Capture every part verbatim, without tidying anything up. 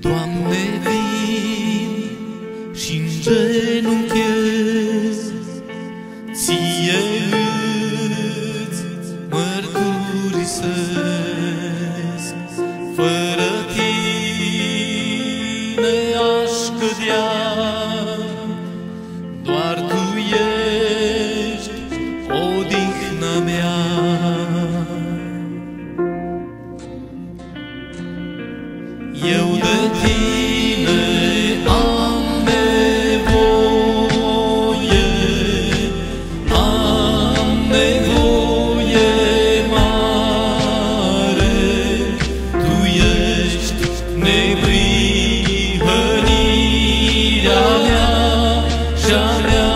Doamne, vin și-n genunchiez, Ție îți mărturisesc. Fără Tine aș cădea, doar Tu ești odihna mea. Eu de Tine am nevoie, am nevoie mare. Tu ești neprihănirea mea și-a mea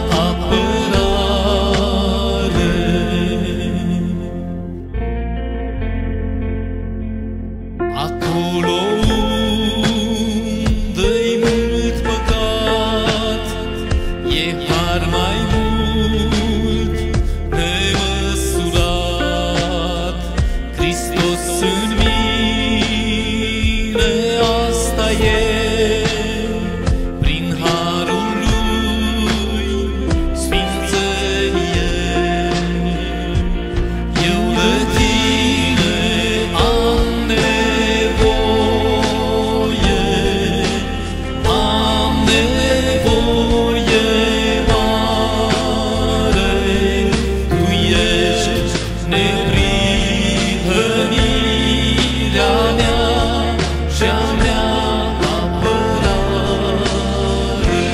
apărare. Acolo unde-i mult păcat, e har mai mult nemăsurat. Hristos în mine, asta e, prin harul Lui sfințenie. Eu de Tine am nevoie, am nevoie mare. Tu ești neprihănirea mea și-a mea apărare.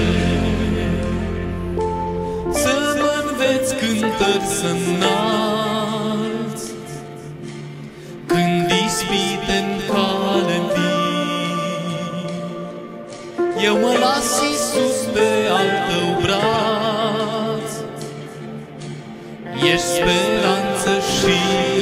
Să mă înveți cântări să-nalți, când ispite-n cale-n vii. Eu mă las, Iisus, pe al Tău braț, ești speranță și